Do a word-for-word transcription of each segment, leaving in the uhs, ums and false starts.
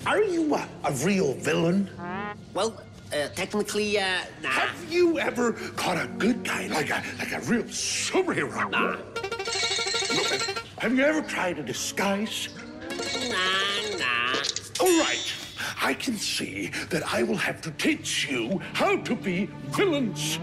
are you a, a real villain? Well, uh, technically, uh, nah. Have you ever caught a good guy, like a like a real superhero? Nah. Have you ever tried a disguise? Nah, nah. All right. I can see that I will have to teach you how to be villains.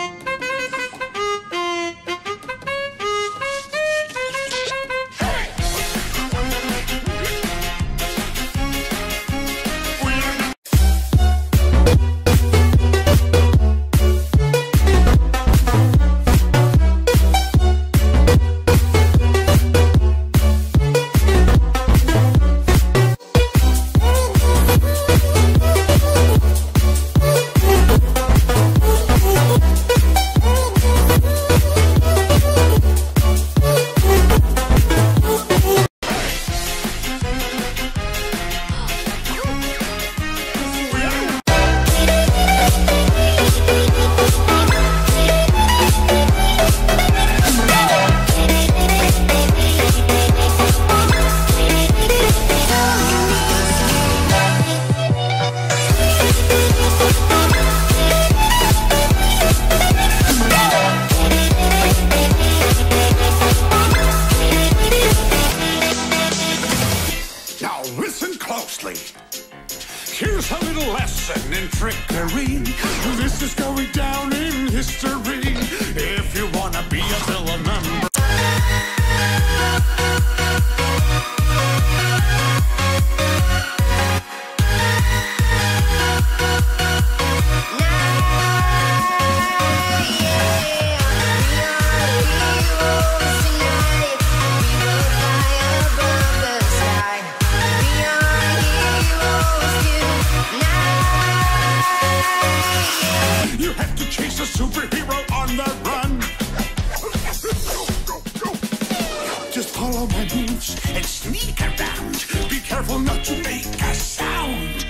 Here's a little lesson in trickery. This is going down in history. If you wanna be a villain member. You have to chase a superhero on the run. Just follow my moves and sneak around. Be careful not to make a sound.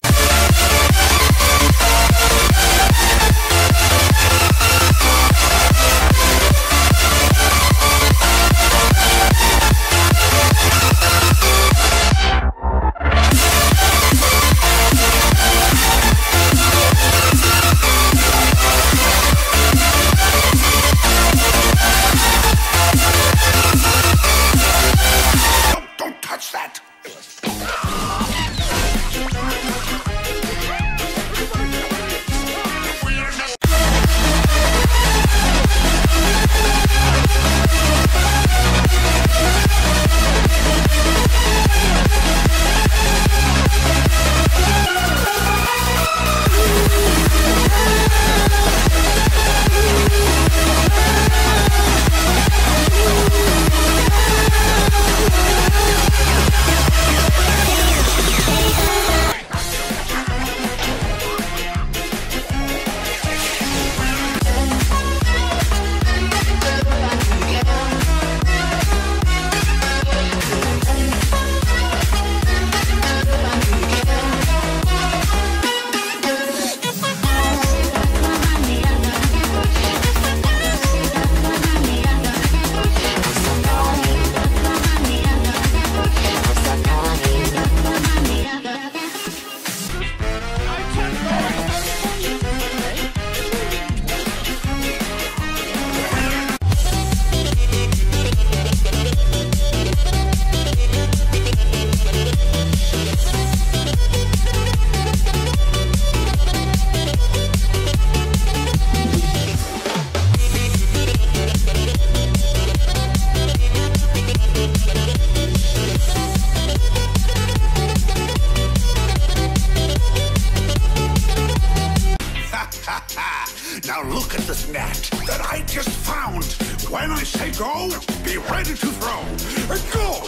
Now look at this net that I just found. When I say go, be ready to throw. Go!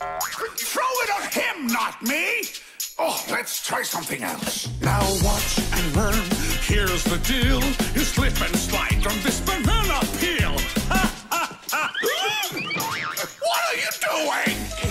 Throw it at him, not me! Oh, let's try something else. Now watch and learn. Here's the deal. You slip and slide on this banana peel. What are you doing?